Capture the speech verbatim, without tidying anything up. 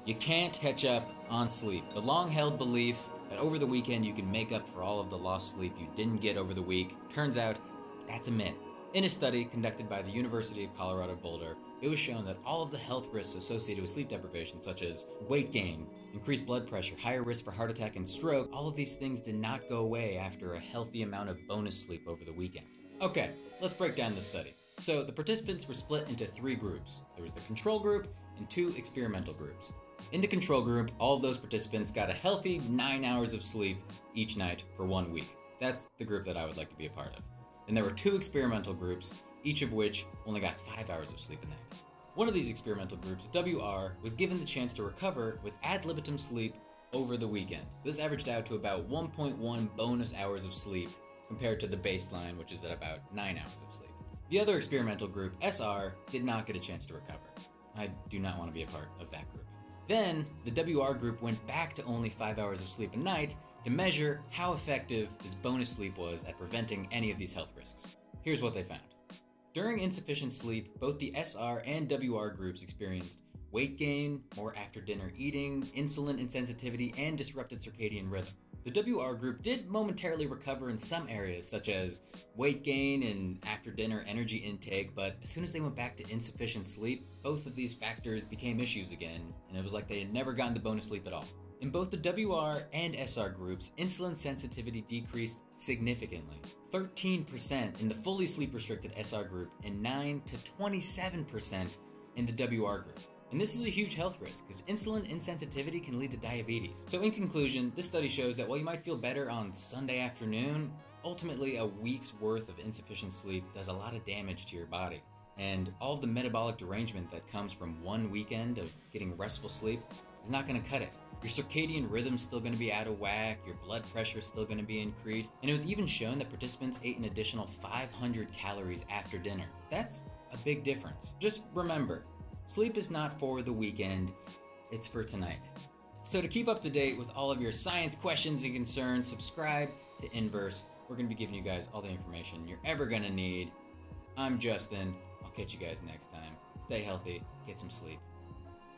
You can't catch up on sleep. The long-held belief that over the weekend you can make up for all of the lost sleep you didn't get over the week, turns out that's a myth. In a study conducted by the University of Colorado Boulder, it was shown that all of the health risks associated with sleep deprivation, such as weight gain, increased blood pressure, higher risk for heart attack and stroke, all of these things did not go away after a healthy amount of bonus sleep over the weekend. Okay, let's break down the study. So the participants were split into three groups. There was the control group and two experimental groups. In the control group, all of those participants got a healthy nine hours of sleep each night for one week. That's the group that I would like to be a part of. And there were two experimental groups, each of which only got five hours of sleep a night. One of these experimental groups, W R, was given the chance to recover with ad libitum sleep over the weekend. This averaged out to about one point one bonus hours of sleep compared to the baseline, which is at about nine hours of sleep. The other experimental group, S R, did not get a chance to recover. I do not want to be a part of that group. Then, the W R group went back to only five hours of sleep a night to measure how effective this bonus sleep was at preventing any of these health risks. Here's what they found. During insufficient sleep, both the S R and W R groups experienced weight gain, more after-dinner eating, insulin insensitivity, and disrupted circadian rhythm. The W R group did momentarily recover in some areas, such as weight gain and after-dinner energy intake, but as soon as they went back to insufficient sleep, both of these factors became issues again, and it was like they had never gotten the bonus sleep at all. In both the W R and S R groups, insulin sensitivity decreased significantly. thirteen percent in the fully sleep-restricted S R group and nine to twenty-seven percent in the W R group. And this is a huge health risk, because insulin insensitivity can lead to diabetes. So in conclusion, this study shows that while you might feel better on Sunday afternoon, ultimately a week's worth of insufficient sleep does a lot of damage to your body. And all of the metabolic derangement that comes from one weekend of getting restful sleep is not going to cut it. Your circadian rhythm's still going to be out of whack, your blood pressure is still going to be increased, and it was even shown that participants ate an additional five hundred calories after dinner. That's a big difference. Just remember, sleep is not for the weekend, it's for tonight. So to keep up to date with all of your science questions and concerns, subscribe to Inverse. We're going to be giving you guys all the information you're ever going to need. I'm Justin. I'll catch you guys next time. Stay healthy, get some sleep.